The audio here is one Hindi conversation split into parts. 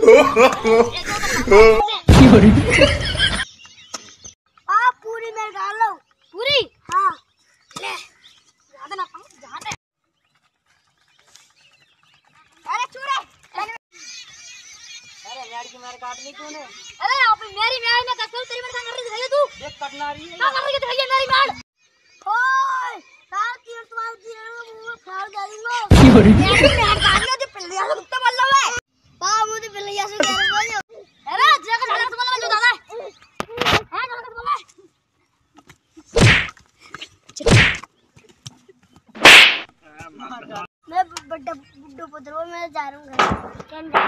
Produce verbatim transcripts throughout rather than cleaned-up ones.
पूरी मेरे डाल लो पूरी। हाँ ले ज्यादा ना खाओ ज्यादा। अरे चूरे अरे यार की मार काटनी तूने। अरे आप मेरी मैल में कसम तेरी मेरे संग कर रही है तू। ये कटना रही है ना कर रही है मेरी मैल। ओए साल तीन तुम्हारे तीन मुंह फाड़ डालूंगा। ये मैं डालूंगा जो पिल्लिया से कुत्ता बोल रहा है। पा मुझे पिल्लिया से कह रहा है। अरे जगह जगह से बोल जो दादा है जगह से बोल। मैं बड्डा बुड्ढो पुत्र मैं जा रहा हूँ घर। कैन जा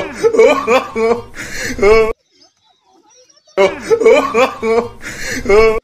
Oh